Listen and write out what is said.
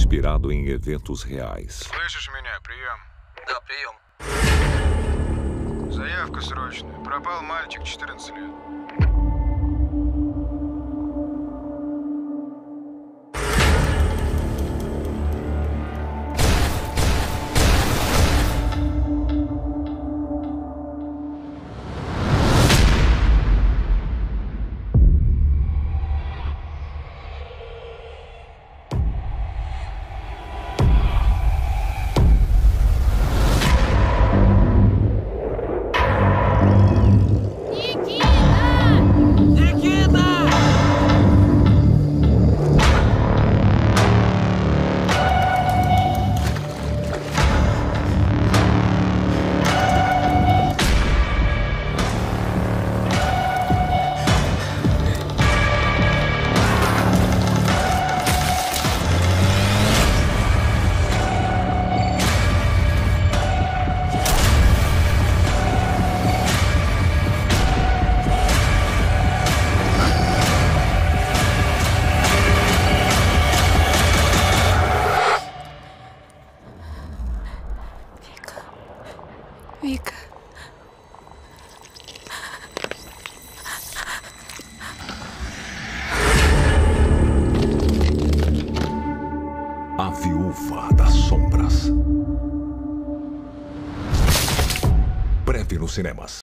inspirado em eventos reais. Слышишь меня? Прием. Да, прием. Заявка срочная. Пропал мальчик, 14 лет. Вика. A Viúva das Sombras. Breve nos cinemas.